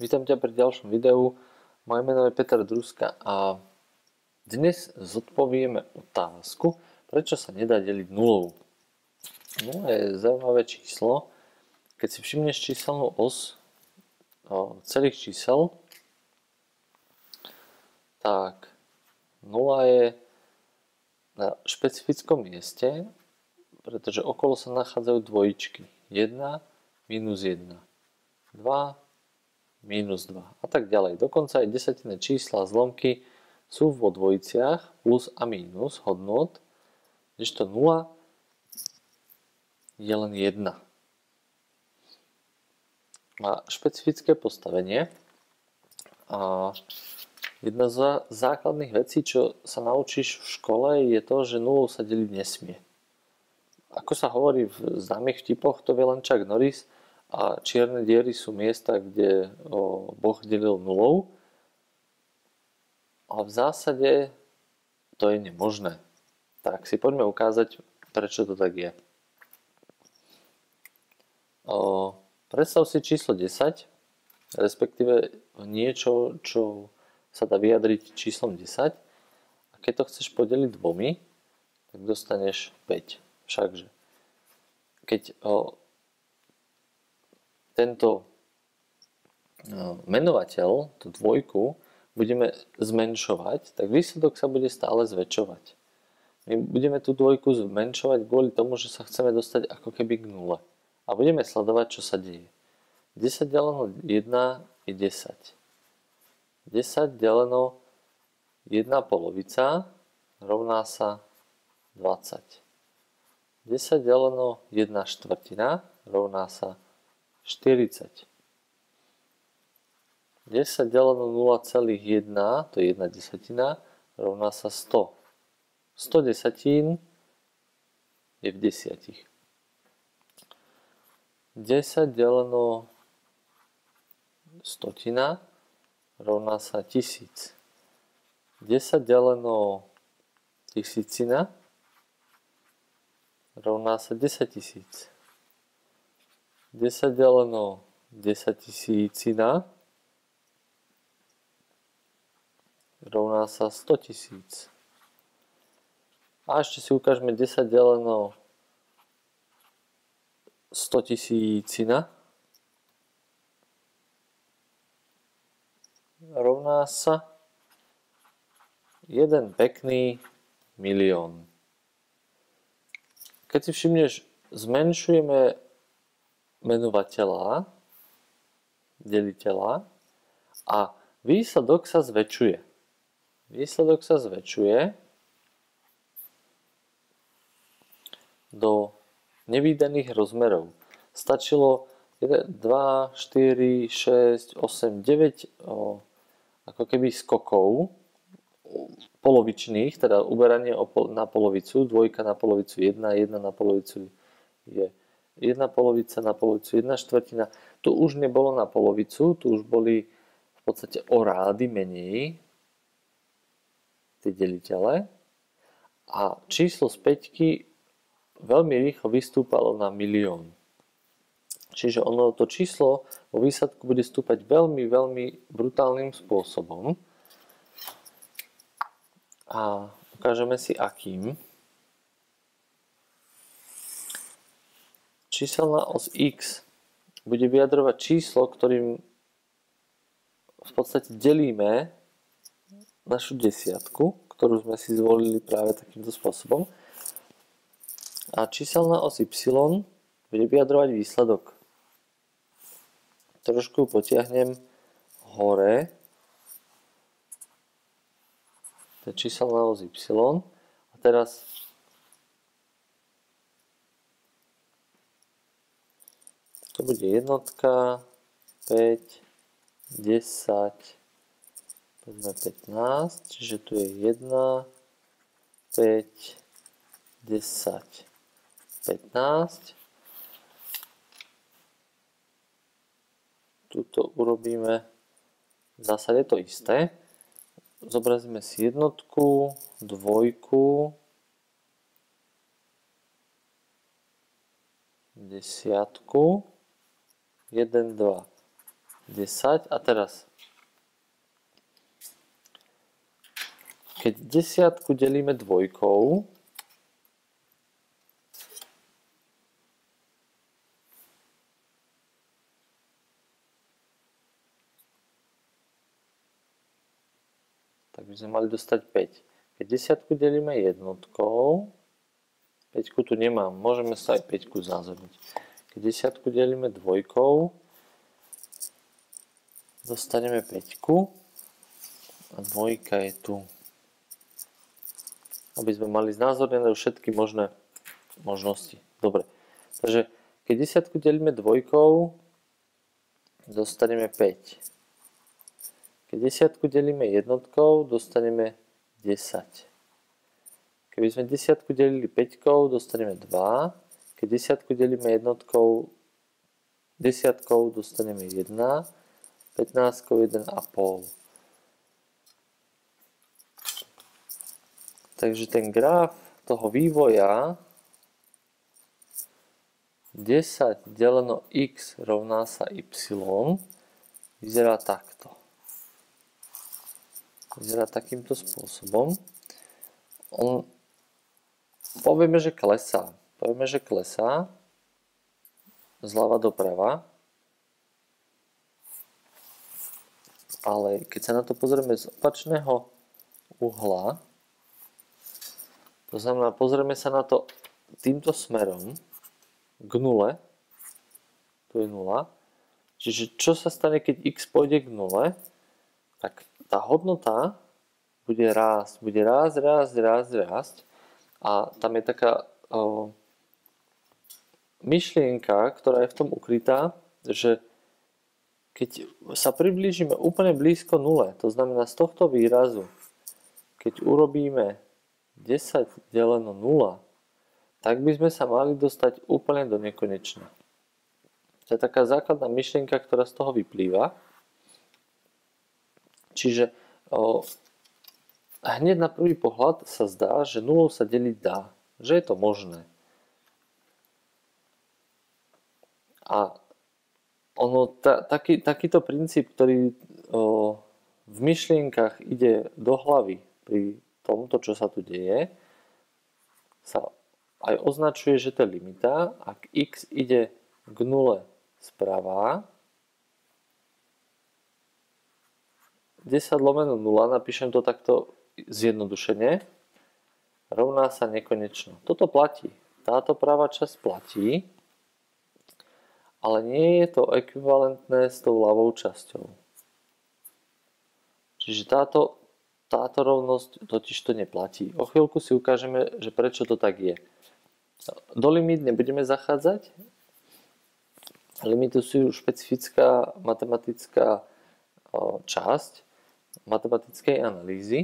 Vítam ťa pri ďalšom videu. Moje meno je Peter Druska a dnes zodpovieme otázku, prečo sa nedá deliť nulou. Nula je zaujímavé číslo. Keď si všimneš číselnú os celých čísel, tak nula je na špecifickom mieste, pretože okolo sa nachádzajú dvojičky. 1 minus 1, 2 minus 2 a tak ďalej. Dokonca aj desatinné čísla a zlomky sú vo dvojiciach plus a mínus hodnot, kdežto 0 je len 1. Má špecifické postavenie a jedna z základných vecí, čo sa naučíš v škole, je to, že nulou sa deliť nesmie. Ako sa hovorí v známych vtipoch, to vie len Chuck Norris, a čierne diery sú miesta, kde Boh delil nulou. A v zásade to je nemožné. Tak si poďme ukázať, prečo to tak je. Predstav si číslo 10, respektíve niečo, čo sa dá vyjadriť číslom 10. A keď to chceš podeliť dvomi, tak dostaneš 5. Všakže keď tento menovateľ, tú dvojku, budeme zmenšovať, tak výsledok sa bude stále zväčšovať. My budeme tú dvojku zmenšovať kvôli tomu, že sa chceme dostať ako keby k nule. A budeme sledovať, čo sa deje. 10 deleno 1 je 10. 10 deleno 1 polovica rovná sa 20. 10 deleno 1 štvrtina rovná sa 40. 10 deleno 0,1, to je 1 desatina, rovná sa 100. 100 desatín je v desiatich. 10 deleno stotina rovná sa 1000. 10 deleno tisícina rovná sa 10 000. 10 deleno 10 tisícina rovná sa 100 000. A ešte si ukážeme 10 deleno 100 tisícina rovná sa jeden pekný milión. Keď si všimneš, zmenšujeme menovateľa, deliteľa a výsledok sa zväčšuje. Výsledok sa zväčšuje do nevídaných rozmerov. Stačilo 1, 2, 4, 6, 8, 9 ako keby skokov polovičných, teda uberanie na polovicu, dvojka na polovicu 1, 1 na polovicu je 1 polovica na polovicu 1 štvrtina. Tu už nebolo na polovicu, tu už boli v podstate o rády menej tie deliteľe a číslo z 5 veľmi rýchlo vystúpalo na milión. Čiže ono to číslo vo výsledku bude stúpať veľmi, veľmi brutálnym spôsobom a ukážeme si akým. Číselná os x bude vyjadrovať číslo, ktorým v podstate delíme našu desiatku, ktorú sme si zvolili práve takýmto spôsobom. A číselná os y bude vyjadrovať výsledok. Trošku potiahnem hore. To je číselná os y. A teraz to bude jednotka, 5, 10, poďme 15, čiže tu je 1, 5, 10, 15. Tuto urobíme v zásade to isté. Zobrazíme si jednotku, dvojku, desiatku, 1, 2, 10 a teraz keď desiatku delíme dvojkou, tak by sme mali dostať 5. Keď desiatku delíme jednotkou, 5 tu nemám, môžeme sa aj 5 znázorniť. Keď desiatku delíme dvojkou, dostaneme 5 a dvojka je tu. Aby sme mali znázornené všetky možné možnosti. Dobre, takže keď desiatku delíme dvojkou, dostaneme 5. Keď desiatku delíme jednotkou, dostaneme 10. Keby sme desiatku delili 5, dostaneme 2. Keď desiatku delíme jednotkou, desiatkou dostaneme 1. 15 1,5. Takže ten graf toho vývoja 10 deleno x rovná sa y vyzerá takto. Vyzerá takýmto spôsobom. Povieme, že klesá. Povieme, že klesá zľava doprava. Ale keď sa na to pozrieme z opačného uhla, to znamená, pozrieme sa na to týmto smerom k nule, tu je 0, čiže čo sa stane, keď x pôjde k nule, tak tá hodnota bude rásť, rásť a tam je taká myšlienka, ktorá je v tom ukrytá, že keď sa priblížime úplne blízko nule, to znamená z tohto výrazu, keď urobíme 10 deleno 0, tak by sme sa mali dostať úplne do nekonečna. To je taká základná myšlienka, ktorá z toho vyplýva. Čiže hneď na prvý pohľad sa zdá, že nulou sa deliť dá, že je to možné. A takýto princíp, ktorý v myšlienkach ide do hlavy pri tomto, čo sa tu deje, sa aj označuje, že to je limita. Ak x ide k nule sprava, 10 lomeno 0, napíšem to takto zjednodušene, rovná sa nekonečno. Toto platí. Táto pravá časť platí, ale nie je to ekvivalentné s tou ľavou časťou. Čiže táto rovnosť totiž to neplatí. O chvíľku si ukážeme, že prečo to tak je. Do limít nebudeme zachádzať. Limity sú špecifická matematická časť matematickej analýzy.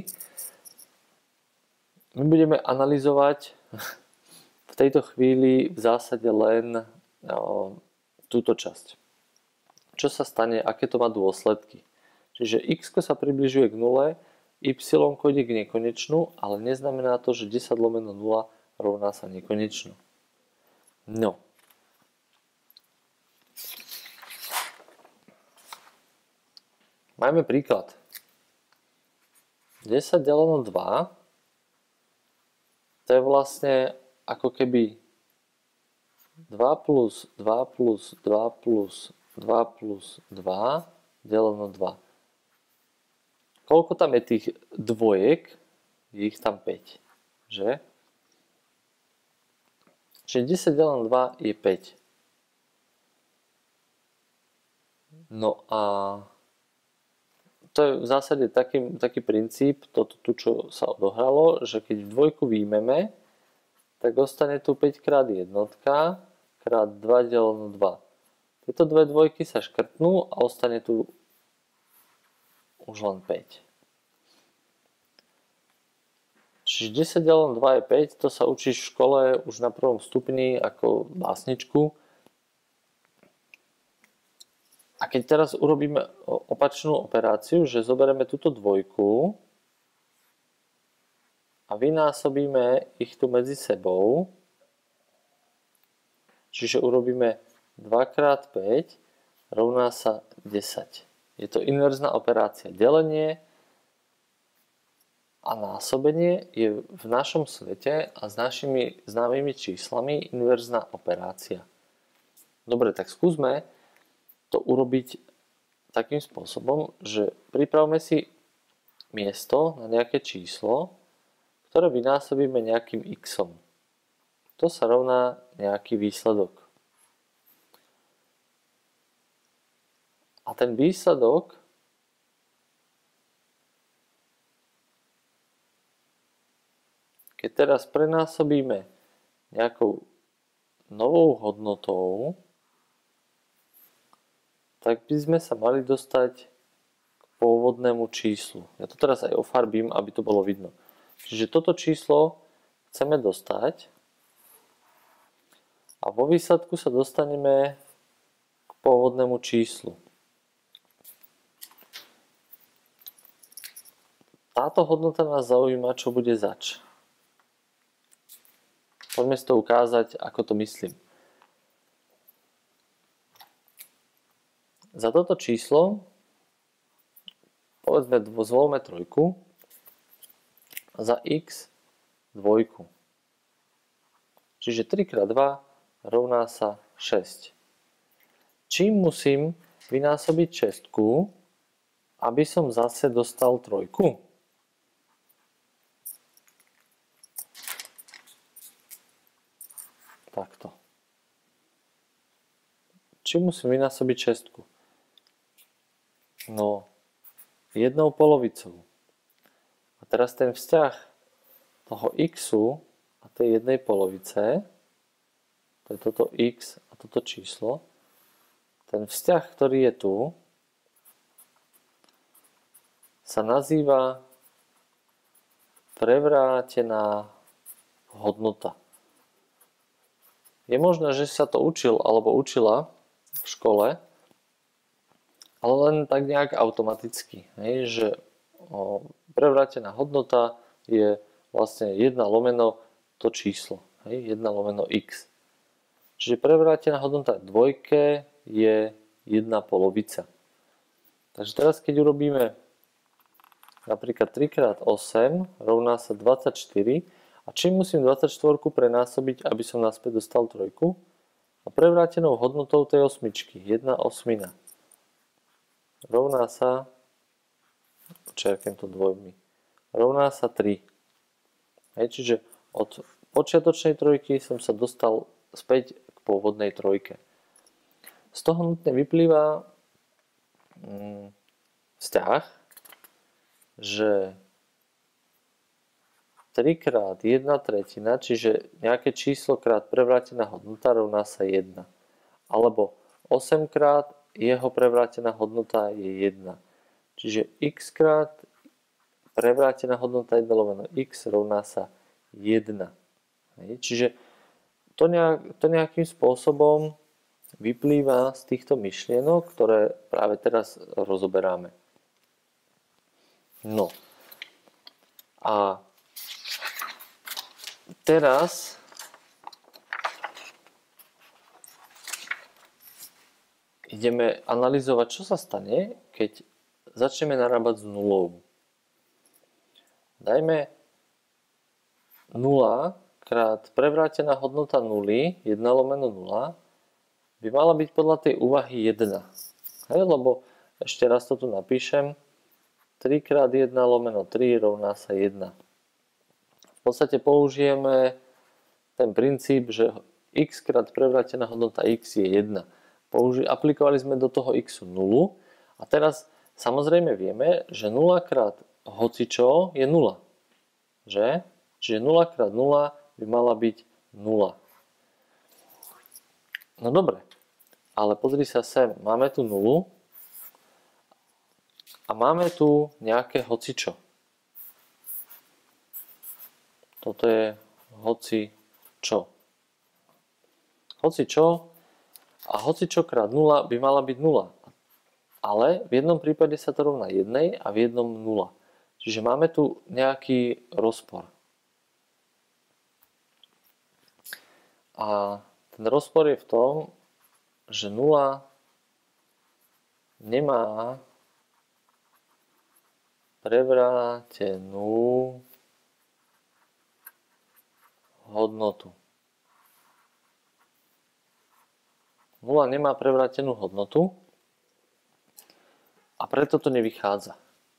My budeme analyzovať v tejto chvíli v zásade len túto časť. Čo sa stane, aké to má dôsledky. Čiže x sa približuje k nule, y ide k nekonečnu, ale neznamená to, že 10 lomeno 0 rovná sa nekonečnu. No. Máme príklad. 10 deleno 2, to je vlastne ako keby 2 plus 2 plus 2 plus 2 plus 2 deleno 2. Koľko tam je tých dvojek? Je ich tam 5. Že? Čiže 10 deleno 2 je 5. No a to je v zásade taký princíp, toto tu, čo sa odohralo, že keď dvojku výjmeme, tak ostane tu 5 krát jednotka, krát 2 deleno 2. Tieto dve dvojky sa škrtnú a ostane tu už len 5. Čiže 10 deleno 2 je 5, to sa učíš v škole už na prvom stupni ako básničku. A keď teraz urobíme opačnú operáciu, že zoberieme túto dvojku a vynásobíme ich tu medzi sebou, čiže urobíme 2 krát 5 rovná sa 10. Je to inverzná operácia. Delenie a násobenie je v našom svete a s našimi známymi číslami inverzná operácia. Dobre, tak skúsme to urobiť takým spôsobom, že pripravme si miesto na nejaké číslo, ktoré vynásobíme nejakým xom. To sa rovná nejaký výsledok. A ten výsledok keď teraz prenásobíme nejakou novou hodnotou, tak by sme sa mali dostať k pôvodnému číslu. Ja to teraz aj ofarbím, aby to bolo vidno. Čiže toto číslo chceme dostať a vo výsledku sa dostaneme k pôvodnému číslu. Táto hodnota nás zaujíma, čo bude zač. Poďme si to ukázať, ako to myslím. Za toto číslo, povedzme, zvolme trojku, a za x dvojku. Čiže 3x2 rovná sa 6. Čím musím vynásobiť šestku, aby som zase dostal trojku? Takto. Čím musím vynásobiť šestku? No, 1 polovicou. A teraz ten vzťah toho xu a tej 1 polovice, to je toto x a toto číslo, ten vzťah, ktorý je tu, sa nazýva prevrátená hodnota. Je možné, že sa to učil alebo učila v škole, ale len tak nejak automaticky. Hej, že prevrátená hodnota je vlastne 1 lomeno to číslo. Hej, 1 lomeno x. Čiže prevrátená hodnota dvojke je 1 polovica. Takže teraz keď urobíme napríklad 3x8 rovná sa 24, a čím musím 24 prenásobiť, aby som naspäť dostal trojku? A prevrátenou hodnotou tej osmičky, 1 osmina, rovná sa, čerknem to dvojmi, rovná sa 3. Hej, čiže od počiatočnej trojky som sa dostal späť k pôvodnej trojke. Z toho nutne vyplýva vzťah, že 3 krát 1 tretina, čiže nejaké číslo krát prevrátená hodnota rovná sa 1. Alebo 8 krát jeho prevrátená hodnota je 1. Čiže x krát prevrátená hodnota 1 lomeno x rovná sa 1. Čiže to nejakým spôsobom vyplýva z týchto myšlienok, ktoré práve teraz rozoberáme. No. A teraz ideme analyzovať, čo sa stane, keď začneme narábať s nulou. Dajme 0 krát prevrátená hodnota 0, 1 lomeno 0, by mala byť podľa tej úvahy 1. Hej, lebo ešte raz to tu napíšem. 3 krát 1 lomeno 3 rovná sa 1. V podstate použijeme ten princíp, že x krát prevrátená hodnota x je 1. Aplikovali sme do toho x 0 a teraz samozrejme vieme, že 0 krát hocičo je 0. Že? Čiže 0 krát 0 by mala byť 0. No dobre, ale pozri sa sem, máme tu 0 a máme tu nejaké hocičo. Toto je hocičo. Hocičo a hocičo krát 0 by mala byť 0. Ale v jednom prípade sa to rovná 1 a v jednom 0. Čiže máme tu nejaký rozpor. A ten rozpor je v tom, že 0 nemá prevrátenú hodnotu. 0 nemá prevrátenú hodnotu a preto to nevychádza.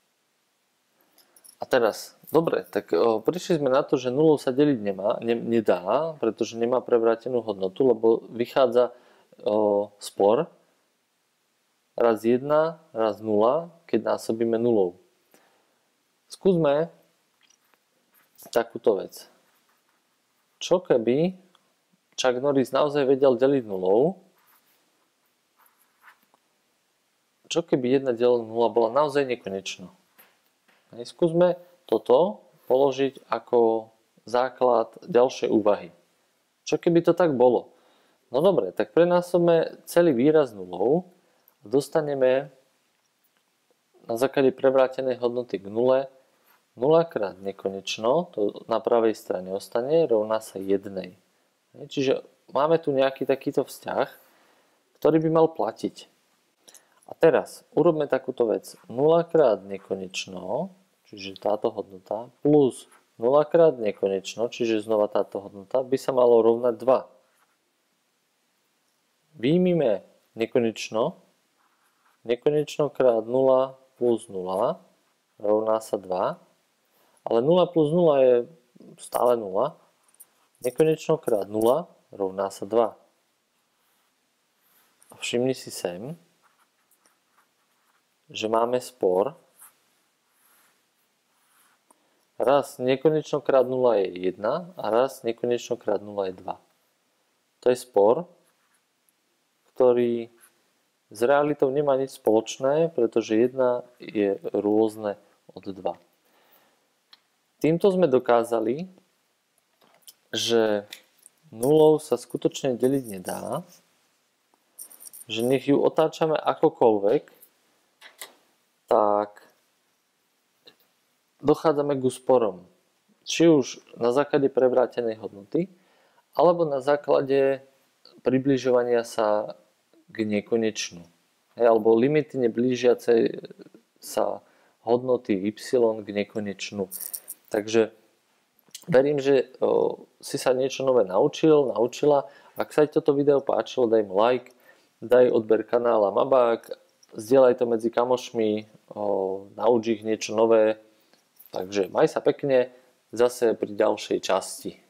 A teraz, dobre, tak prišli sme na to, že 0 sa deliť nedá, pretože nemá prevrátenú hodnotu, lebo vychádza spor raz 1, raz 0, keď násobíme 0. Skúsme takúto vec. Čo keby Chuck Norris naozaj vedel deliť 0? Čo keby 1 deleno 0 bola naozaj nekonečná? Skúsme toto položiť ako základ ďalšej úvahy. Čo keby to tak bolo? No dobre, tak prenásobme celý výraz 0 a dostaneme na základe prevrátenej hodnoty k 0 0 krát nekonečno, to na pravej strane ostane, rovná sa 1. Čiže máme tu nejaký takýto vzťah, ktorý by mal platiť. A teraz urobme takúto vec. 0 krát nekonečno, čiže táto hodnota, plus 0 krát nekonečno, čiže znova táto hodnota, by sa malo rovnať 2. Výjmime nekonečno. Nekonečno krát 0 plus 0 rovná sa 2. Ale 0 plus 0 je stále 0. Nekonečno krát 0 rovná sa 2. A všimni si sem, že máme spor. Raz nekonečno krát 0 je 1 a raz nekonečno krát 0 je 2. To je spor, ktorý s realitou nemá nič spoločné, pretože 1 je rôzne od 2. Týmto sme dokázali, že 0 sa skutočne deliť nedá, že nech ju otáčame akokoľvek, tak dochádzame k úsporom. Či už na základe prevrátenej hodnoty, alebo na základe približovania sa k nekonečnu. Alebo limitne blížiacej sa hodnoty y k nekonečnu. Takže verím, že si sa niečo nové naučila. Ak sa ti toto video páčilo, daj mu like, daj odber kanála Mabák, zdieľaj to medzi kamošmi, nauč ich niečo nové. Takže maj sa pekne, zase pri ďalšej časti.